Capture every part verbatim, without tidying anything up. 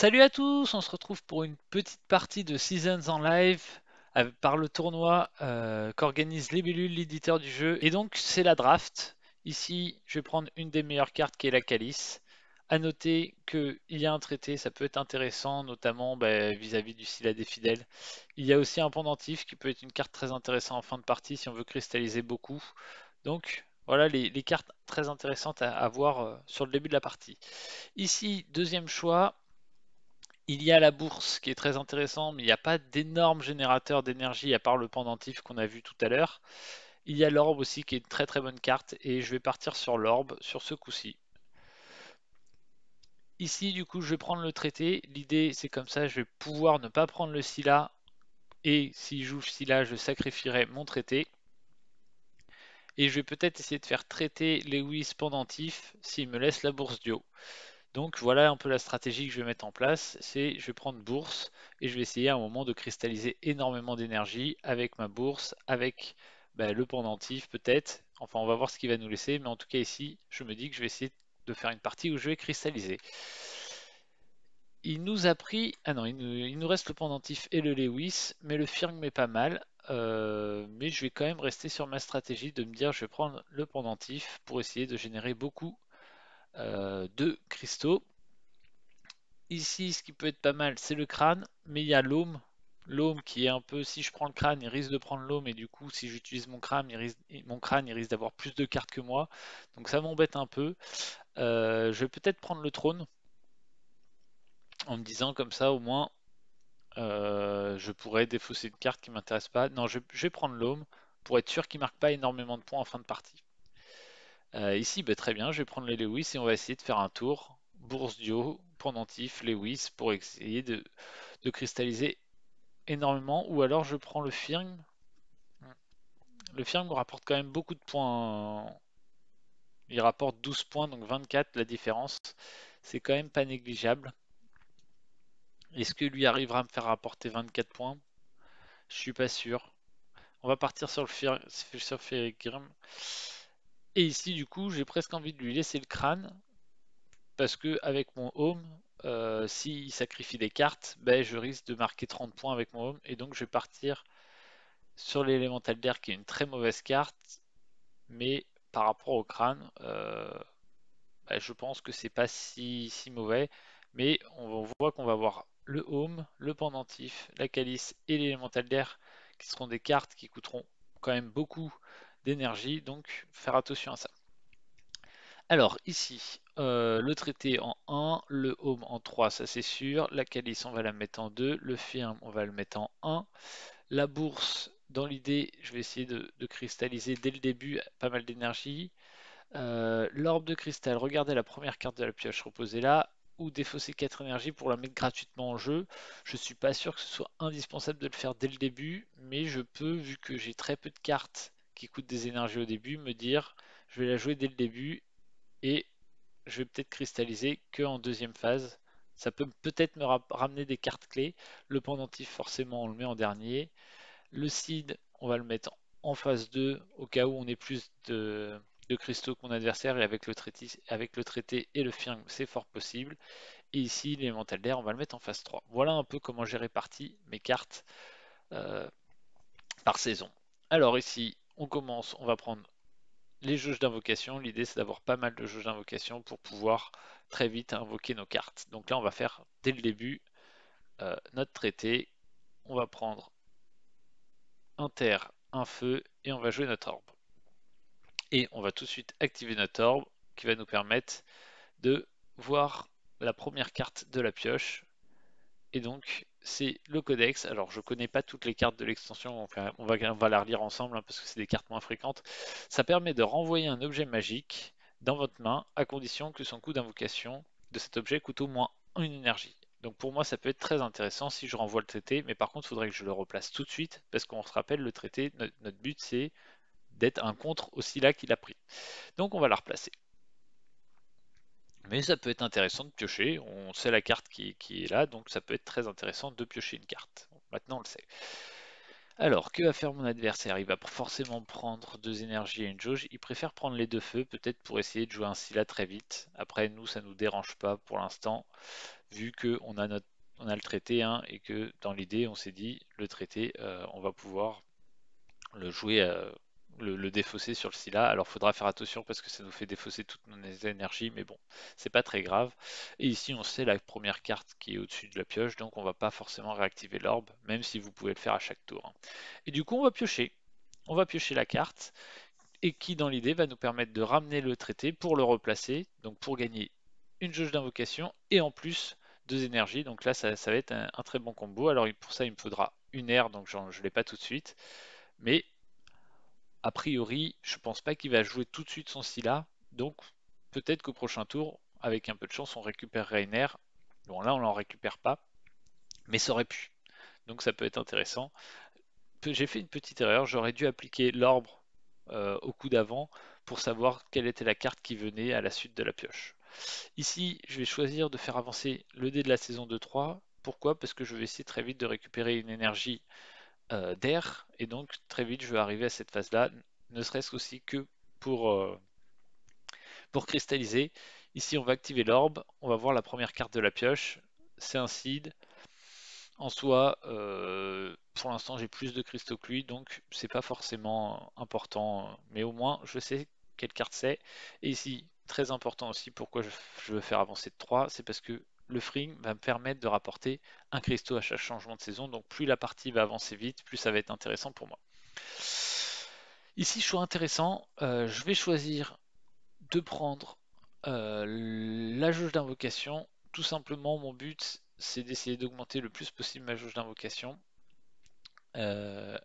Salut à tous, on se retrouve pour une petite partie de Seasons en live avec- par le tournoi euh, qu'organise Libellule, l'éditeur du jeu. Et donc c'est la draft. Ici, je vais prendre une des meilleures cartes qui est la Calice. À noter qu'il y a un traité, ça peut être intéressant, notamment bah, vis-à-vis du Scylla des fidèles. Il y a aussi un pendentif qui peut être une carte très intéressante en fin de partie si on veut cristalliser beaucoup. Donc voilà les, les cartes très intéressantes à, à voir euh, sur le début de la partie. Ici, deuxième choix. Il y a la bourse qui est très intéressant, mais il n'y a pas d'énormes générateurs d'énergie à part le pendentif qu'on a vu tout à l'heure. Il y a l'orbe aussi qui est une très très bonne carte et je vais partir sur l'orbe sur ce coup-ci. Ici du coup je vais prendre le traité. L'idée c'est comme ça je vais pouvoir ne pas prendre le Scylla et si je joue Scylla je sacrifierai mon traité. Et je vais peut-être essayer de faire traiter Lewis pendentif s'il me laisse la bourse Dio. Donc voilà un peu la stratégie que je vais mettre en place, c'est je vais prendre bourse et je vais essayer à un moment de cristalliser énormément d'énergie avec ma bourse, avec bah, le pendentif peut-être. Enfin on va voir ce qu'il va nous laisser, mais en tout cas ici je me dis que je vais essayer de faire une partie où je vais cristalliser. Il nous a pris, ah non il nous, il nous reste le pendentif et le Lewis, mais le Firm m'est pas mal. Euh, mais je vais quand même rester sur ma stratégie de me dire je vais prendre le pendentif pour essayer de générer beaucoup euh, de cristaux. Ici, ce qui peut être pas mal, c'est le crâne, mais il y a l'aume. L'aume qui est un peu, si je prends le crâne, il risque de prendre l'aume, et du coup, si j'utilise mon crâne, il risque, mon crâne, il risque d'avoir plus de cartes que moi. Donc ça m'embête un peu. Euh, je vais peut-être prendre le trône, en me disant comme ça, au moins, euh, je pourrais défausser une carte qui m'intéresse pas. Non, je, je vais prendre l'aume, pour être sûr qu'il marque pas énormément de points en fin de partie. Euh, ici, bah, très bien, je vais prendre les Lewis, et on va essayer de faire un tour. Bourse Dio, pendentif, Lewis, pour essayer de de cristalliser énormément, ou alors je prends le firm. Le firm me rapporte quand même beaucoup de points. Il rapporte douze points, donc vingt-quatre la différence. C'est quand même pas négligeable. Est-ce que lui arrivera à me faire rapporter vingt-quatre points? Je suis pas sûr. On va partir sur le firm, sur Ferrigrim. Et ici, du coup, j'ai presque envie de lui laisser le crâne. Parce que avec mon home, euh, s'il sacrifie des cartes, ben, je risque de marquer trente points avec mon home. Et donc, je vais partir sur l'élémental d'air qui est une très mauvaise carte. Mais par rapport au crâne, euh, bah, je pense que c'est pas si, si mauvais. Mais on voit qu'on va avoir le home, le pendentif, la calice et l'élémental d'air qui seront des cartes qui coûteront quand même beaucoup d'énergie. Donc faire attention à ça. Alors ici, euh, le traité en un, le home en trois, ça c'est sûr. La calice, on va la mettre en deux. Le firm, on va le mettre en un. La bourse, dans l'idée, je vais essayer de, de cristalliser dès le début pas mal d'énergie. Euh, L'orbe de cristal, regardez la première carte de la pioche reposée là, ou défausser quatre énergies pour la mettre gratuitement en jeu. Je suis pas sûr que ce soit indispensable de le faire dès le début, mais je peux, vu que j'ai très peu de cartes qui coûtent des énergies au début, me dire je vais la jouer dès le début et je vais peut-être cristalliser que en deuxième phase. Ça peut peut-être me ra- ramener des cartes clés. Le pendentif, forcément, on le met en dernier. Le seed, on va le mettre en phase deux au cas où on ait plus de, de cristaux que mon adversaire et avec le traité, avec le traité et le firm, c'est fort possible. Et ici, l'élémental d'air, on va le mettre en phase trois. Voilà un peu comment j'ai réparti mes cartes euh, par saison. Alors ici, on commence, on va prendre les jauges d'invocation. L'idée, c'est d'avoir pas mal de jauges d'invocation pour pouvoir très vite invoquer nos cartes. Donc là, on va faire dès le début euh, notre traité. On va prendre un terre, un feu et on va jouer notre orbe. Et on va tout de suite activer notre orbe qui va nous permettre de voir la première carte de la pioche. Et donc c'est le codex. Alors je connais pas toutes les cartes de l'extension, enfin, on, va, on va la relire ensemble hein, parce que c'est des cartes moins fréquentes. Ça permet de renvoyer un objet magique dans votre main à condition que son coût d'invocation de cet objet coûte au moins une énergie. Donc pour moi ça peut être très intéressant si je renvoie le traité, mais par contre il faudrait que je le replace tout de suite parce qu'on se rappelle le traité, notre, notre but c'est d'être un contre aussi là qu'il a pris. Donc on va la replacer. Mais ça peut être intéressant de piocher, on sait la carte qui, qui est là, donc ça peut être très intéressant de piocher une carte. Maintenant on le sait. Alors, que va faire mon adversaire? Il va forcément prendre deux énergies et une jauge. Il préfère prendre les deux feux, peut-être pour essayer de jouer un Scylla très vite. Après, nous, ça nous dérange pas pour l'instant, vu que on a notre, on a le traité, hein, et que dans l'idée, on s'est dit, le traité, euh, on va pouvoir le jouer, euh, le, le défausser sur le Scylla. Alors, faudra faire attention parce que ça nous fait défausser toutes nos énergies, mais bon, c'est pas très grave. Et ici, on sait la première carte qui est au-dessus de la pioche, donc on va pas forcément réactiver l'orbe, même si vous pouvez le faire à chaque tour, hein. Et du coup, on va piocher. On va piocher la carte, et qui, dans l'idée, va nous permettre de ramener le traité pour le replacer, donc pour gagner une jauge d'invocation, et en plus deux énergies. Donc là, ça, ça va être un, un très bon combo. Alors pour ça, il me faudra une aire, donc je ne l'ai pas tout de suite. Mais a priori, je pense pas qu'il va jouer tout de suite son Scylla. Donc peut-être qu'au prochain tour, avec un peu de chance, on récupérerait une aire. Bon, là, on l'en récupère pas, mais ça aurait pu. Donc ça peut être intéressant. J'ai fait une petite erreur, j'aurais dû appliquer l'orbre euh, au coup d'avant pour savoir quelle était la carte qui venait à la suite de la pioche. Ici, je vais choisir de faire avancer le dé de la saison deux trois. Pourquoi? Parce que je vais essayer très vite de récupérer une énergie euh, d'air, et donc très vite je vais arriver à cette phase-là, ne serait-ce aussi que pour, euh, pour cristalliser. Ici, on va activer l'orbe, on va voir la première carte de la pioche, c'est un seed. En soi, euh, pour l'instant, j'ai plus de cristaux que lui, donc c'est pas forcément important, mais au moins je sais quelle carte c'est. Et ici, très important aussi, pourquoi je, je veux faire avancer de trois, c'est parce que le freeing va me permettre de rapporter un cristaux à chaque changement de saison, donc plus la partie va avancer vite, plus ça va être intéressant pour moi. Ici, choix intéressant, euh, je vais choisir de prendre euh, la jauge d'invocation. Tout simplement, mon but, c'est d'essayer d'augmenter le plus possible ma jauge d'invocation. Euh,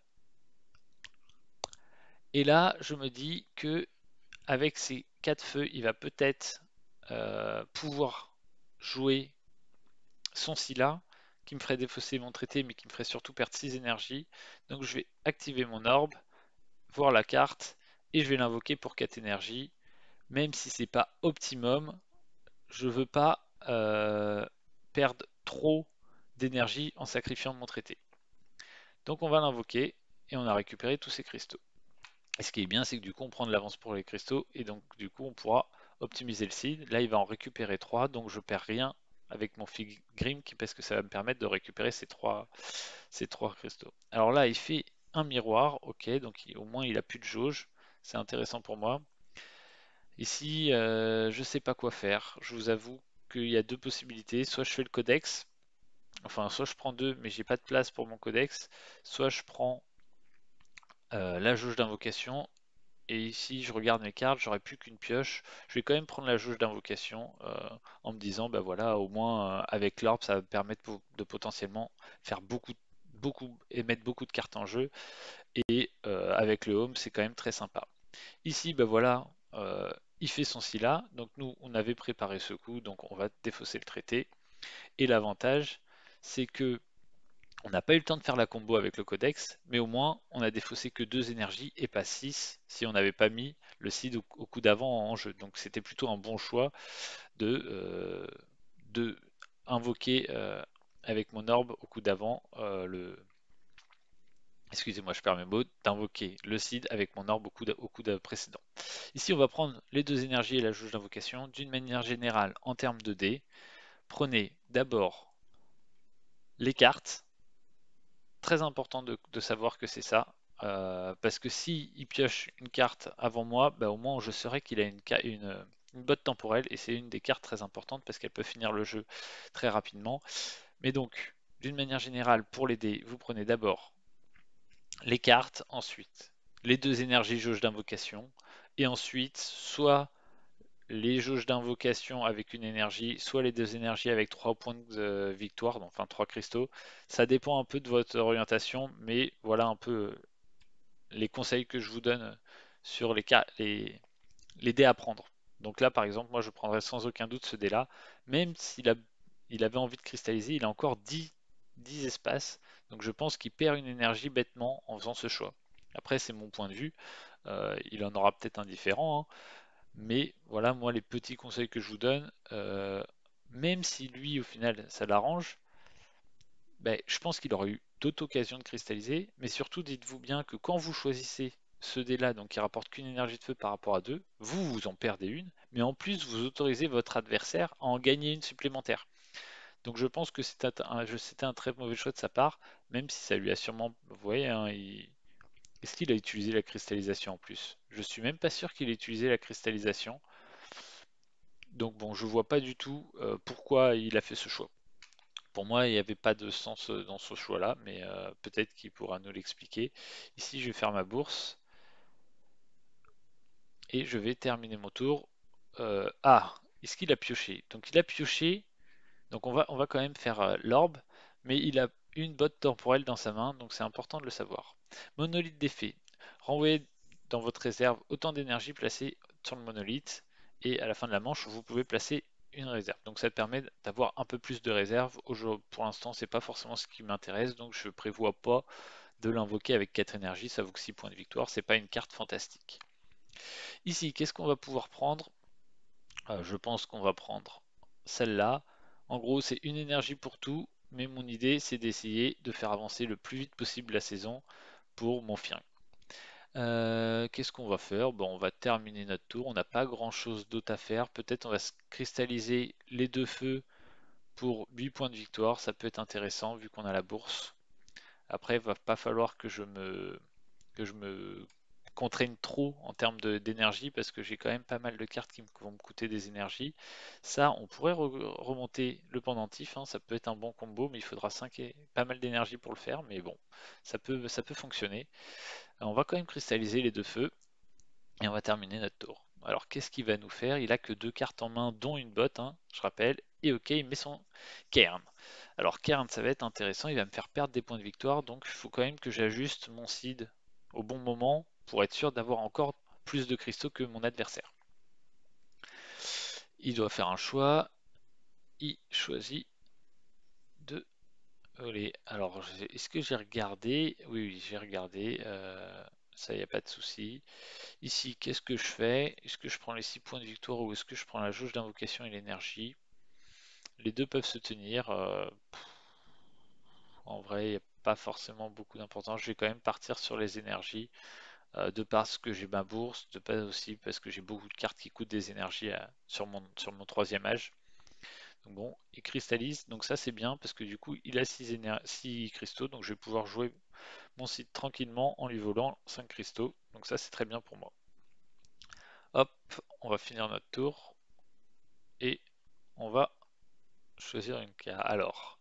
et là, je me dis que avec ces quatre feux, il va peut-être euh, pouvoir jouer son Scylla, qui me ferait défausser mon traité, mais qui me ferait surtout perdre six énergies. Donc je vais activer mon orbe, voir la carte, et je vais l'invoquer pour quatre énergies. Même si c'est pas optimum, je veux pas euh, perdre trop d'énergie en sacrifiant mon traité. Donc on va l'invoquer, et on a récupéré tous ces cristaux. Et ce qui est bien, c'est que du coup, on prend de l'avance pour les cristaux, et donc du coup, on pourra optimiser le seed. Là, il va en récupérer trois, donc je perds rien avec mon Figrim, parce que ça va me permettre de récupérer ces trois, ces trois cristaux. Alors là, il fait un miroir, ok, donc il- au moins il a plus de jauge, c'est intéressant pour moi. Ici, euh, je sais pas quoi faire. Je vous avoue qu'il y a deux possibilités. Soit je fais le codex, enfin soit je prends deux, mais j'ai pas de place pour mon codex. Soit je prends euh, la jauge d'invocation. Et ici, je regarde mes cartes, j'aurais plus qu'une pioche. Je vais quand même prendre la jauge d'invocation euh, en me disant, bah voilà, au moins euh, avec l'orbe, ça va me permettre po- de potentiellement faire beaucoup, beaucoup et mettre beaucoup de cartes en jeu. Et euh, avec le home, c'est quand même très sympa. Ici, bah voilà, euh, il fait son Scylla. Donc nous, on avait préparé ce coup, donc on va défausser le traité. Et l'avantage, c'est que on n'a pas eu le temps de faire la combo avec le codex, mais au moins on a défaussé que deux énergies et pas six si on n'avait pas mis le seed au, au coup d'avant en jeu. Donc c'était plutôt un bon choix de, euh, de invoquer euh, avec mon orbe au coup d'avant euh, le. Excusez-moi, je perds mes mots, d'invoquer le seed avec mon orbe au coup, au coup précédent. Ici, on va prendre les deux énergies et la jauge d'invocation. D'une manière générale, en termes de dés, prenez d'abord les cartes. Très important de, de savoir que c'est ça. Euh, parce que si il pioche une carte avant moi, bah, au moins je saurais qu'il a une, une, une botte temporelle et c'est une des cartes très importantes parce qu'elle peut finir le jeu très rapidement. Mais donc, d'une manière générale, pour les dés, vous prenez d'abord les cartes, ensuite les deux énergies jauge d'invocation, et ensuite soit les jauges d'invocation avec une énergie, soit les deux énergies avec trois points de victoire, donc, enfin trois cristaux. Ça dépend un peu de votre orientation, mais voilà un peu les conseils que je vous donne sur les, cas, les, les dés à prendre. Donc là, par exemple, moi je prendrais sans aucun doute ce dé-là, même s'il a, il avait envie de cristalliser, il a encore dix, dix espaces, donc je pense qu'il perd une énergie bêtement en faisant ce choix. Après, c'est mon point de vue, euh, il en aura peut-être un différent, hein, mais voilà, moi, les petits conseils que je vous donne, euh, même si lui, au final, ça l'arrange, Ben, je pense qu'il aurait eu d'autres occasions de cristalliser, mais surtout dites-vous bien que quand vous choisissez ce dé-là, donc qui rapporte qu'une énergie de feu par rapport à deux, vous, vous en perdez une, mais en plus vous autorisez votre adversaire à en gagner une supplémentaire. Donc je pense que c'était un, c'était un très mauvais choix de sa part, même si ça lui a sûrement... Vous voyez, hein, il- est-ce qu'il a utilisé la cristallisation en plus? Je suis même pas sûr qu'il ait utilisé la cristallisation. Donc bon, je vois pas du tout euh, pourquoi il a fait ce choix. Pour moi, il n'y avait pas de sens euh, dans ce choix-là, mais euh, peut-être qu'il pourra nous l'expliquer. Ici, je vais faire ma bourse et je vais terminer mon tour. Euh, ah, est-ce qu'il a pioché? Donc il a pioché, donc on va, on va quand même faire euh, l'orbe, mais il a une botte temporelle dans sa main, donc c'est important de le savoir. Monolithe d'effet. Renvoyez dans votre réserve autant d'énergie placée sur le monolithe, et à la fin de la manche, vous pouvez placer une réserve. Donc ça te permet d'avoir un peu plus de réserve. Pour l'instant, c'est pas forcément ce qui m'intéresse, donc je prévois pas de l'invoquer avec quatre énergies, ça vaut que six points de victoire, c'est pas une carte fantastique. Ici, qu'est-ce qu'on va pouvoir prendre? Euh, Je pense qu'on va prendre celle-là. En gros, c'est une énergie pour tout, mais mon idée, c'est d'essayer de faire avancer le plus vite possible la saison pour mon Firn. Euh, qu'est-ce qu'on va faire? Bon, on va terminer notre tour. On n'a pas grand-chose d'autre à faire. Peut-être on va se cristalliser les deux feux pour huit points de victoire. Ça peut être intéressant vu qu'on a la bourse. Après, il va pas falloir que je me que je me contraigne trop en termes de- d'énergie parce que j'ai quand même pas mal de cartes qui me- vont me coûter des énergies. Ça, on pourrait re- remonter le pendentif, hein, ça peut être un bon combo, mais il faudra cinq et pas mal d'énergie pour le faire, mais bon, ça peut, ça peut fonctionner. On va quand même cristalliser les deux feux et on va terminer notre tour. Alors qu'est-ce qu'il va nous faire? Il a que deux cartes en main, dont une botte, hein, je rappelle, et ok, il met son cairn. Alors cairn, ça va être intéressant, il va me faire perdre des points de victoire, donc il faut quand même que j'ajuste mon seed au bon moment pour être sûr d'avoir encore plus de cristaux que mon adversaire. Il doit faire un choix, il choisit de voler. Alors, est-ce que j'ai regardé? Oui, oui, j'ai regardé, euh, ça, il n'y a pas de souci. Ici, qu'est-ce que je fais? Est-ce que je prends les six points de victoire ou est-ce que je prends la jauge d'invocation et l'énergie? Les deux peuvent se tenir. euh, en vrai, il n'y a pas forcément beaucoup d'importance. Je vais quand même partir sur les énergies, euh, de parce que j'ai ma bourse, de pas aussi parce que j'ai beaucoup de cartes qui coûtent des énergies à- sur mon, sur mon troisième âge. Donc bon, il cristallise, donc ça c'est bien parce que du coup il a six cristaux, donc je vais pouvoir jouer mon site tranquillement en lui volant cinq cristaux. Donc ça c'est très bien pour moi. Hop, on va finir notre tour et on va choisir une carte. Alors,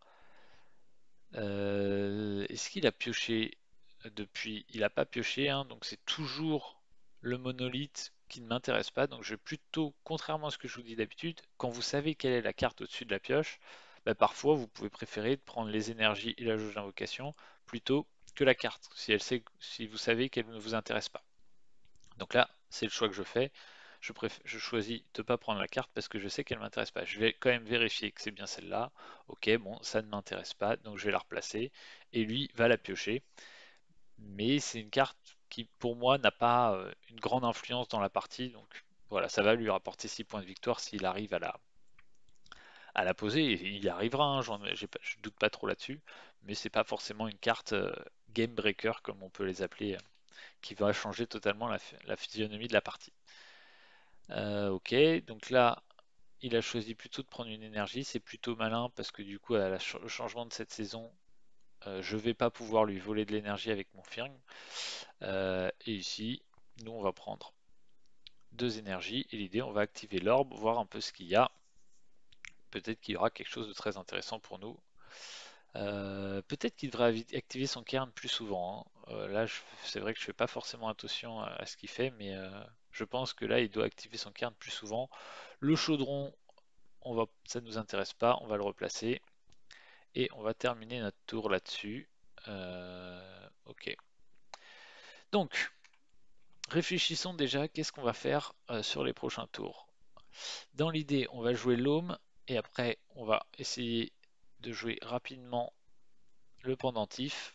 euh, est-ce qu'il a pioché depuis? Il n'a pas pioché, hein, donc c'est toujours le monolithe qui ne m'intéresse pas. Donc je vais plutôt, contrairement à ce que je vous dis d'habitude, quand vous savez quelle est la carte au-dessus de la pioche, bah, parfois vous pouvez préférer de prendre les énergies et la jauge d'invocation plutôt que la carte, si, elle sait, si vous savez qu'elle ne vous intéresse pas. Donc là, c'est le choix que je fais. Je, préf- je choisis de ne pas prendre la carte parce que je sais qu'elle ne m'intéresse pas. Je vais quand même vérifier que c'est bien celle-là. Ok, bon, ça ne m'intéresse pas, donc je vais la replacer. Et lui va la piocher. Mais c'est une carte qui, pour moi, n'a pas euh, une grande influence dans la partie. Donc voilà, ça va lui rapporter six points de victoire s'il arrive à la, à la poser. Et il y arrivera, hein, j'en ai- j'ai pas- je doute pas trop là-dessus. Mais c'est pas forcément une carte euh, game breaker, comme on peut les appeler, euh, qui va changer totalement la, la physionomie de la partie. Euh, ok, donc là, il a choisi plutôt de prendre une énergie, c'est plutôt malin parce que du coup, à la ch- au changement de cette saison, euh, je vais pas pouvoir lui voler de l'énergie avec mon Firng. Euh, et ici, nous, on va prendre deux énergies et l'idée, on va activer l'orbe, voir un peu ce qu'il y a. Peut-être qu'il y aura quelque chose de très intéressant pour nous. Euh, peut-être qu'il devrait activer son cairn plus souvent, hein. Euh, là, c'est vrai que je fais pas forcément attention à, à ce qu'il fait, mais euh, je pense que là, il doit activer son cairn plus souvent. Le chaudron, on va, ça ne nous intéresse pas, on va le replacer et on va terminer notre tour là-dessus. Euh, ok. Donc, réfléchissons déjà, qu'est-ce qu'on va faire euh, sur les prochains tours. Dans l'idée, on va jouer l'Home et après, on va essayer de jouer rapidement le pendentif.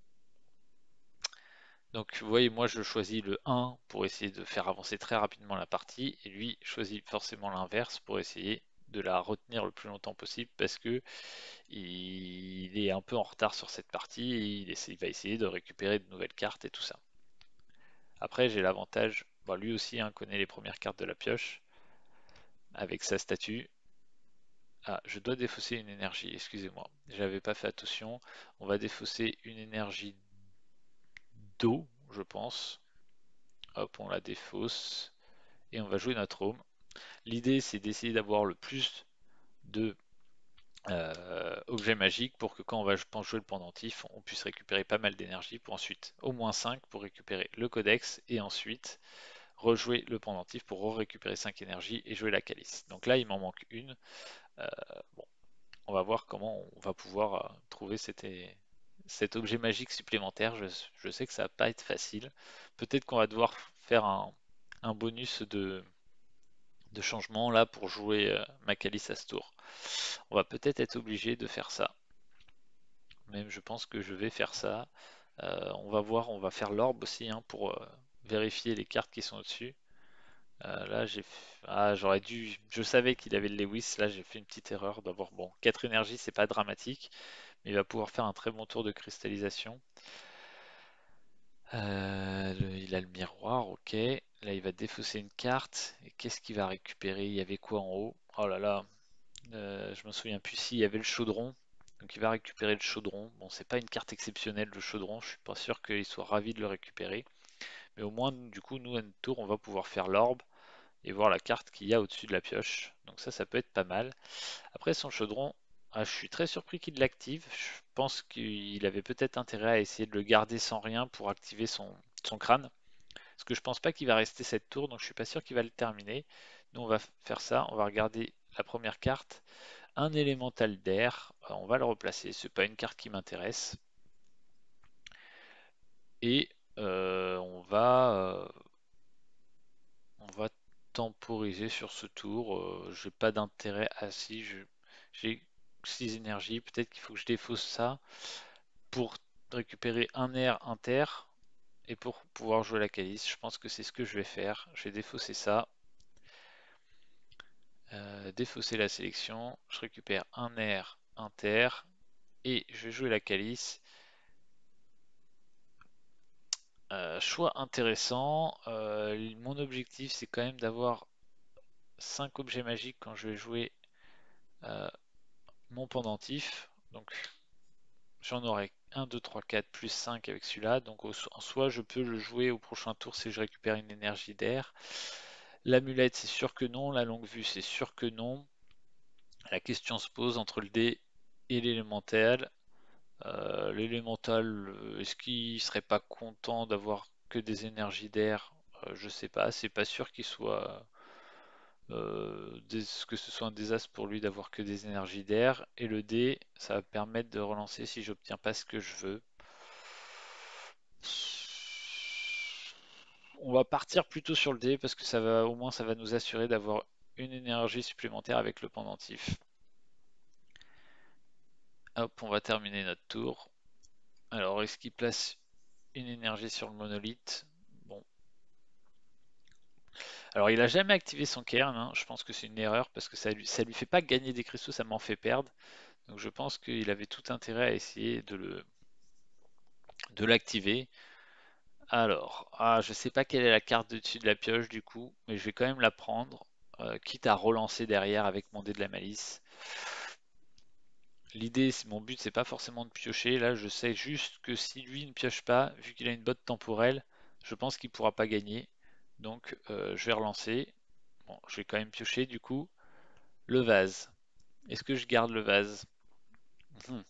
Donc vous voyez, moi je choisis le un pour essayer de faire avancer très rapidement la partie, et lui choisit forcément l'inverse pour essayer de la retenir le plus longtemps possible parce que il il est un peu en retard sur cette partie et il, essaie- il va essayer de récupérer de nouvelles cartes et tout ça. Après, j'ai l'avantage, bon, lui aussi hein, connaît les premières cartes de la pioche avec sa statue. Ah, je dois défausser une énergie, excusez-moi, j'avais pas fait attention. On va défausser une énergie d'eau, je pense. Hop, on la défausse et on va jouer notre home. L'idée, c'est d'essayer d'avoir le plus de euh, objets magiques pour que quand on va je pense, jouer le pendentif, on puisse récupérer pas mal d'énergie pour ensuite au moins cinq pour récupérer le codex et ensuite rejouer le pendentif pour récupérer cinq énergies et jouer la calice. Donc là, il m'en manque une. Euh, bon, on va voir comment on va pouvoir euh, trouver cet, cet objet magique supplémentaire. Je, je sais que ça va pas être facile. Peut-être qu'on va devoir faire un, un bonus de, de changement là pour jouer euh, ma calice à ce tour. On va peut-être être obligé de faire ça. Même je pense que je vais faire ça. Euh, on va voir, on va faire l'orbe aussi hein, pour euh, vérifier les cartes qui sont au-dessus. Euh, là j'ai ah, j'aurais dû. Je savais qu'il avait le Lewis, là j'ai fait une petite erreur d'avoir. Bon, quatre énergies, c'est pas dramatique, mais il va pouvoir faire un très bon tour de cristallisation. Euh, le- il a le miroir, ok. Là il va défausser une carte. Et qu'est-ce qu'il va récupérer? Il y avait quoi en haut? Oh là là, euh, je me souviens plus si il y avait le chaudron. Donc il va récupérer le chaudron. Bon, c'est pas une carte exceptionnelle le chaudron, je suis pas sûr qu'il soit ravi de le récupérer. Mais au moins, du coup, nous à notre tour, on va pouvoir faire l'orbe et voir la carte qu'il y a au-dessus de la pioche. Donc ça, ça peut être pas mal. Après son chaudron, ah, je suis très surpris qu'il l'active. Je pense qu'il avait peut-être intérêt à essayer de le garder sans rien pour activer son, son crâne. Parce que je pense pas qu'il va rester cette tour, donc je suis pas sûr qu'il va le terminer. Nous, on va faire ça. On va regarder la première carte. Un élémental d'air, euh, on va le replacer, c'est pas une carte qui m'intéresse. Et euh, on va euh, on va temporiser sur ce tour. Euh, j'ai pas d'intérêt à si j'ai six énergies, peut-être qu'il faut que je défausse ça pour récupérer un air inter et pour pouvoir jouer la calice. Je pense que c'est ce que je vais faire. Je vais défausser ça. Euh, défausser la sélection. Je récupère un air inter et je vais jouer la calice. Euh, choix intéressant. Euh, mon objectif, c'est quand même d'avoir cinq objets magiques quand je vais jouer euh, mon pendentif. Donc, j'en aurai un, deux, trois, quatre plus cinq avec celui-là. Donc, au- en soi, je peux le jouer au prochain tour si je récupère une énergie d'air. L'amulette, c'est sûr que non. La longue vue, c'est sûr que non. La question se pose entre le dé et l'élémental. Euh, l'élémental, euh, est-ce qu'il serait pas content d'avoir que des énergies d'air? Euh, Je sais pas, c'est pas sûr qu'il soit euh, des- que ce soit un désastre pour lui d'avoir que des énergies d'air. Et le dé, ça va permettre de relancer si j'obtiens pas ce que je veux. On va partir plutôt sur le dé parce que ça va, au moins, ça va nous assurer d'avoir une énergie supplémentaire avec le pendentif. Hop, on va terminer notre tour. Alors, est-ce qu'il place une énergie sur le monolithe? Bon. Alors, il a jamais activé son cairn, hein. Je pense que c'est une erreur parce que ça lui, ça lui fait pas gagner des cristaux, ça m'en fait perdre. Donc, je pense qu'il avait tout intérêt à essayer de le, de l'activer. Alors, ah, je sais pas quelle est la carte de dessus de la pioche du coup, mais je vais quand même la prendre, euh, quitte à relancer derrière avec mon dé de la malice. L'idée, c'est mon but, c'est pas forcément de piocher. Là, je sais juste que si lui ne pioche pas, vu qu'il a une botte temporelle, je pense qu'il pourra pas gagner. Donc, euh, je vais relancer. Bon, je vais quand même piocher du coup. Le vase. Est-ce que je garde le vase? Hmm.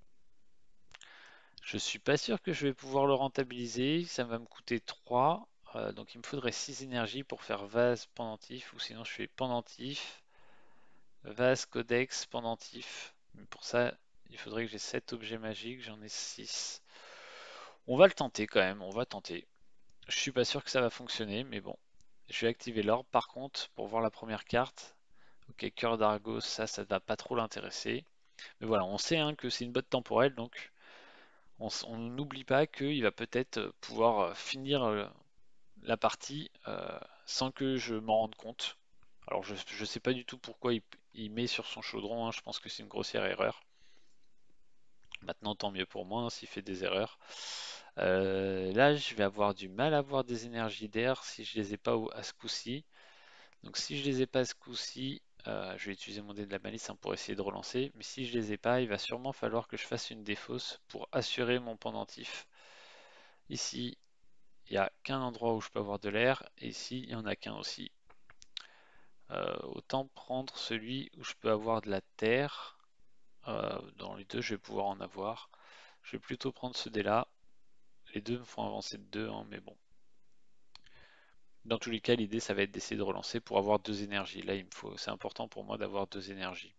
Je suis pas sûr que je vais pouvoir le rentabiliser. Ça va me coûter trois. Euh, donc, il me faudrait six énergies pour faire vase pendentif. Ou sinon, je fais pendentif, vase, codex, pendentif. Mais pour ça, il faudrait que j'ai sept objets magiques. J'en ai six. On va le tenter quand même, on va tenter. Je suis pas sûr que ça va fonctionner, mais bon. Je vais activer l'orbe par contre pour voir la première carte. Ok, cœur d'Argos, ça, ça ne va pas trop l'intéresser. Mais voilà, on sait hein, que c'est une botte temporelle, donc on on n'oublie pas qu'il va peut-être euh, pouvoir euh, finir euh, la partie euh, sans que je m'en rende compte. Alors je ne sais pas du tout pourquoi il, il met sur son chaudron, hein, je pense que c'est une grossière erreur. Maintenant, tant mieux pour moi hein, s'il fait des erreurs. Euh, là, je vais avoir du mal à avoir des énergies d'air si je les ai pas au- à ce coup-ci. Donc si je les ai pas à ce coup-ci, euh, je vais utiliser mon dé de la malice hein, pour essayer de relancer. Mais si je les ai pas, il va sûrement falloir que je fasse une défausse pour assurer mon pendentif. Ici, il n'y a qu'un endroit où je peux avoir de l'air, et ici, il n'y en a qu'un aussi. Euh, autant prendre celui où je peux avoir de la terre. Euh, dans les deux, je vais pouvoir en avoir. Je vais plutôt prendre ce dé-là. Les deux me font avancer de deux, hein, mais bon. Dans tous les cas, l'idée, ça va être d'essayer de relancer pour avoir deux énergies. Là, il me faut, c'est important pour moi d'avoir deux énergies.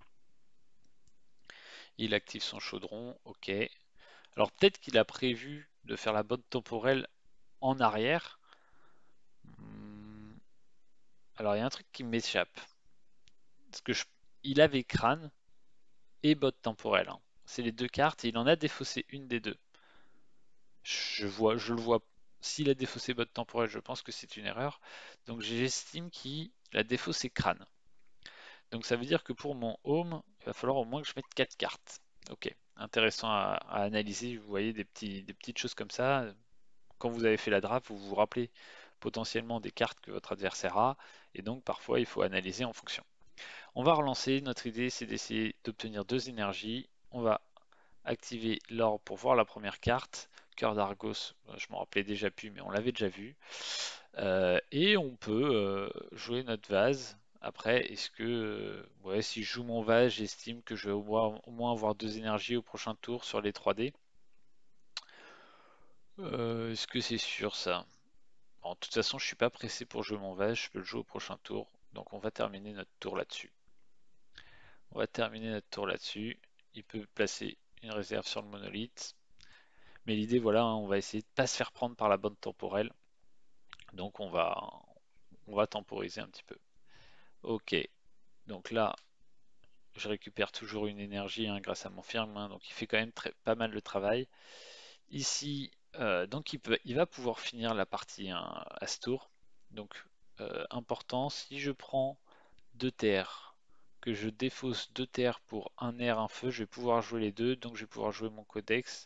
Il active son chaudron, ok. Alors peut-être qu'il a prévu de faire la bonne temporelle en arrière. Hmm. Alors il y a un truc qui m'échappe. Parce que je- il avait crâne et botte temporelle, hein. C'est les deux cartes et il en a défaussé une des deux. Je vois, je le vois. S'il a défaussé botte temporelle, je pense que c'est une erreur. Donc j'estime qu'il a défaussé crâne. Donc ça veut dire que pour mon home, il va falloir au moins que je mette quatre cartes. Ok, intéressant à, à analyser. Vous voyez des petits, des petites choses comme ça. Quand vous avez fait la draft, vous vous rappelez potentiellement des cartes que votre adversaire a. Et donc parfois, il faut analyser en fonction. On va relancer. Notre idée, c'est d'essayer d'obtenir deux énergies. On va activer l'orbe pour voir la première carte. Cœur d'Argos, je m'en rappelais déjà plus, mais on l'avait déjà vu. Euh, et on peut euh, jouer notre vase. Après, est-ce que, euh, ouais, si je joue mon vase, j'estime que je vais au moins, au moins avoir deux énergies au prochain tour sur les trois dés. Euh, est-ce que c'est sûr ça? Bon, de toute façon, je suis pas pressé pour jouer mon vase, je peux le jouer au prochain tour. Donc on va terminer notre tour là-dessus. On va terminer notre tour là-dessus. Il peut placer une réserve sur le monolithe. Mais l'idée, voilà, hein, on va essayer de pas se faire prendre par la bonne temporelle. Donc on va, on va temporiser un petit peu. Ok, donc là, je récupère toujours une énergie hein, grâce à mon firme, donc il fait quand même très, pas mal de travail. Ici, euh, donc il, peut, il va pouvoir finir la partie hein, à ce tour. Donc euh, important, si je prends deux terres, que je défausse deux terres pour un air, un feu, je vais pouvoir jouer les deux, donc je vais pouvoir jouer mon codex.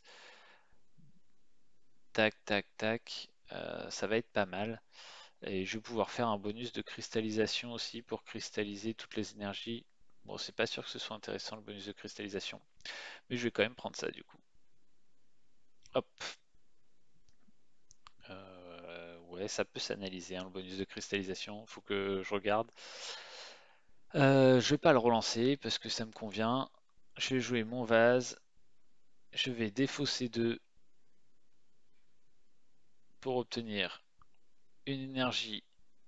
Tac, tac, tac, euh, ça va être pas mal. Et je vais pouvoir faire un bonus de cristallisation aussi pour cristalliser toutes les énergies. Bon, c'est pas sûr que ce soit intéressant le bonus de cristallisation, mais je vais quand même prendre ça du coup. Hop. Euh, ouais, ça peut s'analyser, hein, le bonus de cristallisation. Faut que je regarde. Euh, je vais pas le relancer parce que ça me convient. Je vais jouer mon vase. Je vais défausser deux pour obtenir une énergie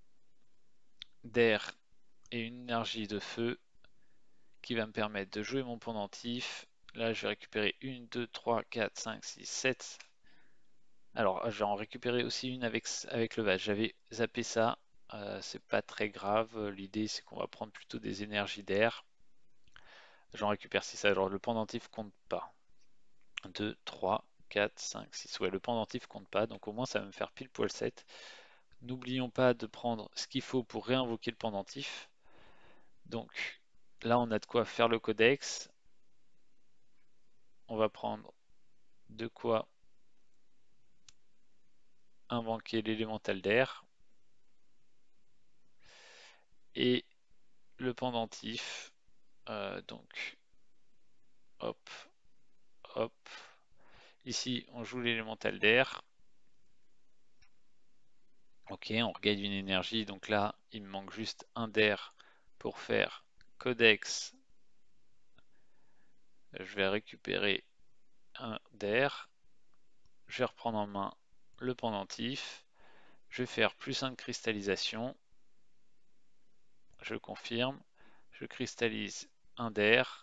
d'air et une énergie de feu qui va me permettre de jouer mon pendentif. Là, je vais récupérer une, deux, trois, quatre, cinq, six, sept. Alors, je vais en récupérer aussi une avec, avec le vase. J'avais zappé ça. Euh, c'est pas très grave. L'idée, c'est qu'on va prendre plutôt des énergies d'air. J'en récupère six. Alors, le pendentif compte pas. deux, trois, quatre, cinq, six. Ouais, le pendentif compte pas. Donc, au moins, ça va me faire pile poil sept. N'oublions pas de prendre ce qu'il faut pour réinvoquer le pendentif. Donc, là, on a de quoi faire le codex. On va prendre de quoi invoquer l'élémental d'air. Et le pendentif. Euh, donc, hop, hop. Ici, on joue l'élémental d'air. Ok, on regagne une énergie. Donc là, il me manque juste un d'air pour faire codex. Je vais récupérer un d'air. Je vais reprendre en main le pendentif. Je vais faire plus un de cristallisation. Je confirme. Je cristallise un d'air.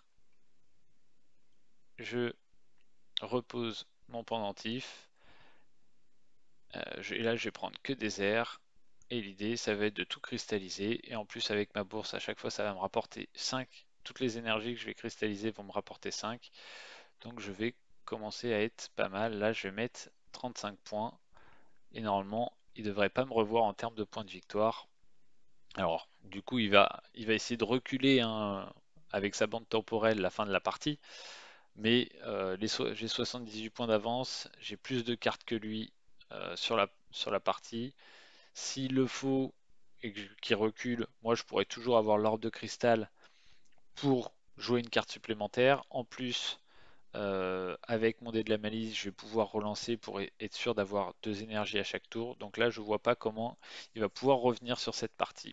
Je repose mon pendentif. Euh, je- et là, je vais prendre que des airs. Et l'idée, ça va être de tout cristalliser. Et en plus, avec ma bourse, à chaque fois, ça va me rapporter cinq. Toutes les énergies que je vais cristalliser vont me rapporter cinq. Donc, je vais commencer à être pas mal. Là, je vais mettre trente-cinq points. Et normalement, il ne devrait pas me revoir en termes de points de victoire. Alors, du coup, il va, il va essayer de reculer hein, avec sa bande temporelle la fin de la partie. Mais euh, les so- j'ai soixante-dix-huit points d'avance, j'ai plus de cartes que lui euh, sur la, sur la partie. S'il le faut et que je- qu'il recule, moi je pourrais toujours avoir l'orbe de cristal pour jouer une carte supplémentaire. En plus, euh, avec mon dé de la malice, je vais pouvoir relancer pour e- être sûr d'avoir deux énergies à chaque tour. Donc là, je vois pas comment il va pouvoir revenir sur cette partie.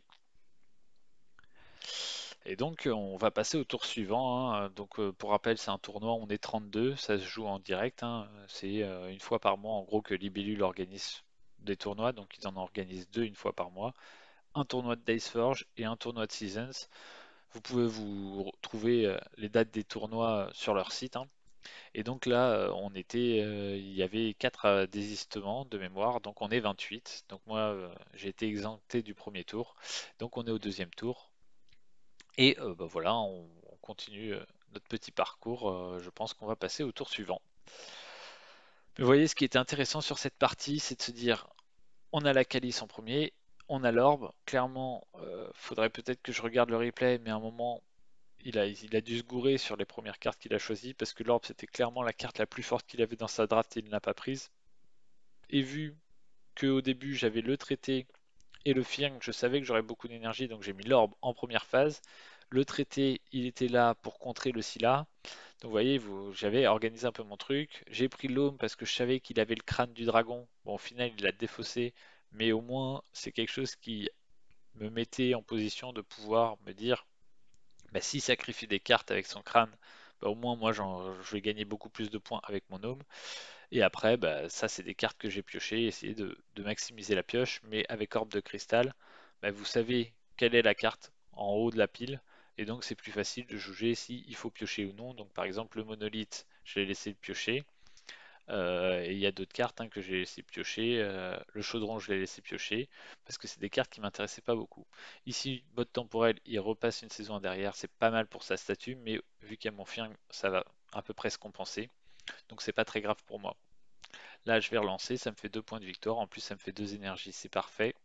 Et donc, euh, on va passer au tour suivant, hein. Donc, euh, pour rappel, c'est un tournoi, on est trente-deux, ça se joue en direct, hein. C'est euh, une fois par mois, en gros, que Libellule organise des tournois. Donc, ils en organisent deux une fois par mois. Un tournoi de Dice Forge et un tournoi de Seasons. Vous pouvez vous trouver euh, les dates des tournois sur leur site, hein. Et donc là, euh, on était, euh, il y avait quatre euh, désistements de mémoire, donc on est vingt-huit. Donc moi, euh, j'ai été exempté du premier tour. Donc on est au deuxième tour. Et euh, bah voilà, on, on continue euh, notre petit parcours. Euh, je pense qu'on va passer au tour suivant. Mais vous voyez, ce qui était intéressant sur cette partie, c'est de se dire, on a la calice en premier, on a l'orbe. Clairement, euh, faudrait peut-être que je regarde le replay, mais à un moment, il a, il a dû se gourer sur les premières cartes qu'il a choisies, parce que l'orbe, c'était clairement la carte la plus forte qu'il avait dans sa draft et il ne l'a pas prise. Et vu qu'au début, j'avais le traité et le firn, je savais que j'aurais beaucoup d'énergie, donc j'ai mis l'orbe en première phase. Le traité, il était là pour contrer le Scylla. Donc vous voyez, vous, j'avais organisé un peu mon truc. J'ai pris l'homme parce que je savais qu'il avait le crâne du dragon. Bon, au final, il l'a défaussé, mais au moins, c'est quelque chose qui me mettait en position de pouvoir me dire, bah, s'il sacrifie des cartes avec son crâne, bah, au moins, moi, j'en- je vais gagner beaucoup plus de points avec mon homme. Et après, bah, ça, c'est des cartes que j'ai piochées, essayer de, de maximiser la pioche, mais avec orbe de cristal, bah, vous savez quelle est la carte en haut de la pile, et donc c'est plus facile de juger si il faut piocher ou non. Donc par exemple, le monolithe, je l'ai laissé le piocher, euh, et il y a d'autres cartes, hein, que j'ai laissé piocher. Euh, le chaudron, je l'ai laissé piocher, parce que c'est des cartes qui m'intéressaient pas beaucoup. Ici, mode temporel, il repasse une saison derrière, c'est pas mal pour sa statue, mais vu qu'il y a mon firme, ça va à peu près se compenser. Donc c'est pas très grave pour moi. Là, je vais relancer, ça me fait deux points de victoire. En plus, ça me fait deux énergies, c'est parfait.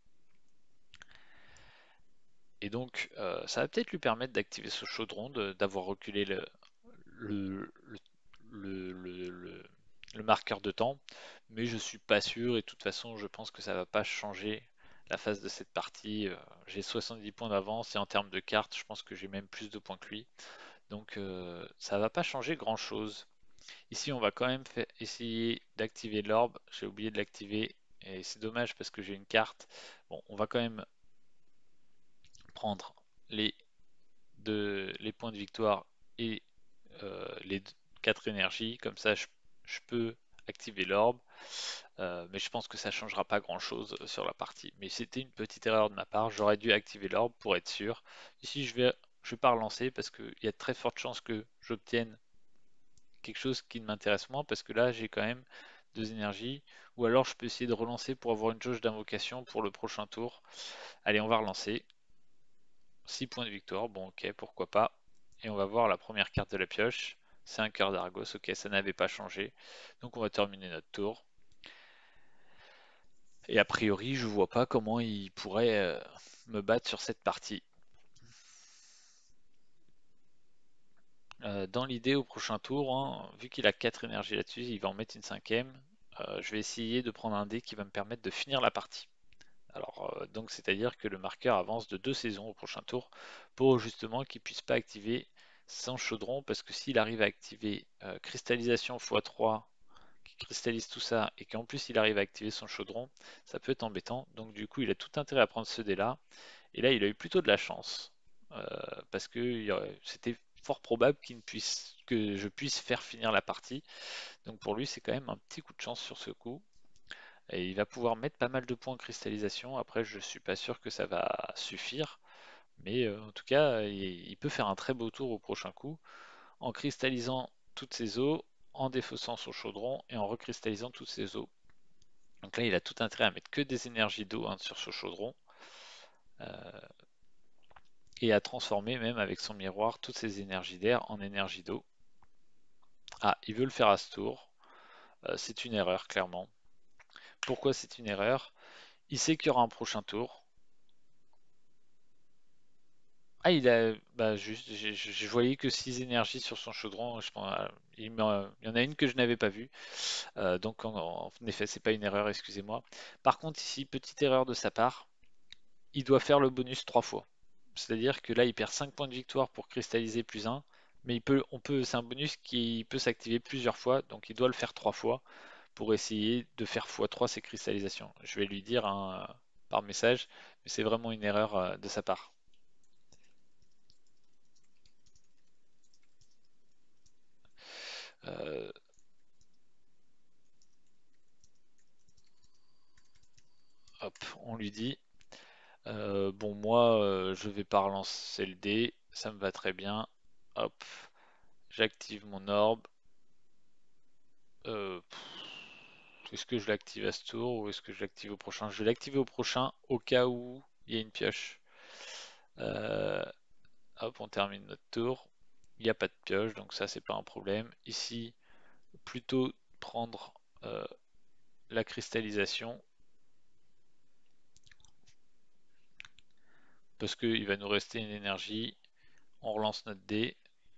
Et donc, euh, ça va peut-être lui permettre d'activer ce chaudron, de- d'avoir reculé le, le, le, le- le- le- le marqueur de temps. Mais je suis pas sûr, et de toute façon, je pense que ça va pas changer la phase de cette partie. Euh, J'ai soixante-dix points d'avance, et en termes de cartes, je pense que j'ai même plus de points que lui. Donc, euh, ça va pas changer grand-chose. Ici, on va quand même fa- essayer d'activer l'orbe. J'ai oublié de l'activer et c'est dommage parce que j'ai une carte. Bon, on va quand même prendre les deux, les points de victoire et euh, les quatre énergies. Comme ça, je, je peux activer l'orbe. Euh, mais je pense que ça changera pas grand-chose sur la partie. Mais c'était une petite erreur de ma part. J'aurais dû activer l'orbe pour être sûr. Ici, je vais, je vais pas relancer parce qu'il y a de très fortes chances que j'obtienne quelque chose qui ne m'intéresse moins parce que là j'ai quand même deux énergies. Ou alors je peux essayer de relancer pour avoir une jauge d'invocation pour le prochain tour. Allez, on va relancer. Six points de victoire, bon ok, pourquoi pas. Et on va voir la première carte de la pioche. C'est un cœur d'Argos, ok, ça n'avait pas changé. Donc on va terminer notre tour. Et a priori, je vois pas comment il pourrait euh, me battre sur cette partie. Euh, dans l'idée, au prochain tour, hein, vu qu'il a quatre énergies là-dessus, il va en mettre une cinquième. Euh, je vais essayer de prendre un dé qui va me permettre de finir la partie. Alors, euh, donc c'est-à-dire que le marqueur avance de deux saisons au prochain tour pour justement qu'il ne puisse pas activer son chaudron parce que s'il arrive à activer euh, cristallisation fois trois, qui cristallise tout ça et qu'en plus il arrive à activer son chaudron, ça peut être embêtant. Donc du coup, il a tout intérêt à prendre ce dé-là. Et là, il a eu plutôt de la chance euh, parce que c'était fort probable qu'il ne puisse, que je puisse faire finir la partie. Donc pour lui, c'est quand même un petit coup de chance sur ce coup. Et il va pouvoir mettre pas mal de points en cristallisation. Après, je suis pas sûr que ça va suffire. Mais euh, en tout cas, il, il peut faire un très beau tour au prochain coup en cristallisant toutes ses eaux, en défaussant son chaudron et en recristallisant toutes ses eaux. Donc là, il a tout intérêt à mettre que des énergies d'eau, hein, sur ce chaudron euh, et à transformer même avec son miroir toutes ses énergies d'air en énergie d'eau. Ah, il veut le faire à ce tour. Euh, c'est une erreur, clairement. Pourquoi c'est une erreur? Il sait qu'il y aura un prochain tour. Ah, il a, bah juste, j'ai- je je voyais que six énergies sur son chaudron. Je pense, euh, il, m'en- il y en a une que je n'avais pas vue. Euh, donc en, en effet, c'est pas une erreur, excusez-moi. Par contre, ici, petite erreur de sa part, il doit faire le bonus trois fois. C'est-à-dire que là, il perd cinq points de victoire pour cristalliser plus un, mais il peut, on peut, c'est un bonus qui peut s'activer plusieurs fois, donc il doit le faire trois fois pour essayer de faire fois trois ses cristallisations. Je vais lui dire hein, par message, mais c'est vraiment une erreur euh, de sa part. Euh, hop, on lui dit. Euh, bon, moi, euh, je vais pas relancer le dé, ça me va très bien. Hop, j'active mon orbe. Euh, est-ce que je l'active à ce tour ou est-ce que je l'active au prochain? Je vais l'activer au prochain au cas où il y a une pioche. Euh, hop, on termine notre tour. Il n'y a pas de pioche, donc ça, c'est pas un problème. Ici, plutôt prendre euh, la cristallisation parce qu'il va nous rester une énergie. On relance notre dé.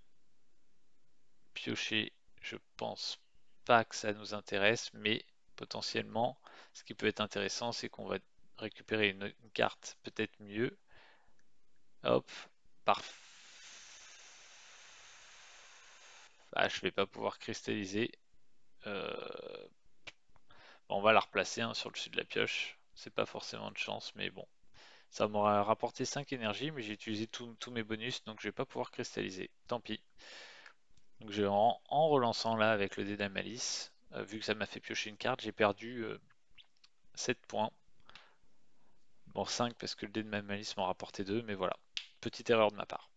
Piocher, je pense pas que ça nous intéresse, mais potentiellement, ce qui peut être intéressant, c'est qu'on va récupérer une, une carte peut-être mieux. Hop, parfait. Ah, je vais pas pouvoir cristalliser. Euh, bon, on va la replacer hein, sur le dessus de la pioche. C'est pas forcément de chance, mais bon. Ça m'aura rapporté cinq énergies, mais j'ai utilisé tous tous mes bonus, donc je vais pas pouvoir cristalliser. Tant pis. Donc je, en, en relançant là avec le dé de la malice, euh, vu que ça m'a fait piocher une carte, j'ai perdu euh, sept points. Bon, cinq parce que le dé de ma malice m'en rapportait deux, mais voilà. Petite erreur de ma part.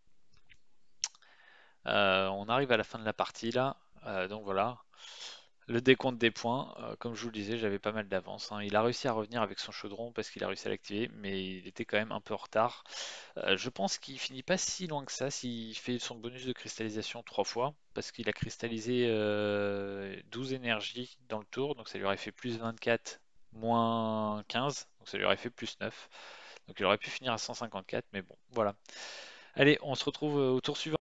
Euh, on arrive à la fin de la partie là, euh, donc voilà. Le décompte des points, euh, comme je vous le disais, j'avais pas mal d'avance, hein. Il a réussi à revenir avec son chaudron parce qu'il a réussi à l'activer, mais il était quand même un peu en retard. Euh, je pense qu'il finit pas si loin que ça s'il fait son bonus de cristallisation trois fois, parce qu'il a cristallisé euh, douze énergies dans le tour, donc ça lui aurait fait plus vingt-quatre, moins quinze, donc ça lui aurait fait plus neuf. Donc il aurait pu finir à cent cinquante-quatre, mais bon, voilà. Allez, on se retrouve euh, au tour suivant.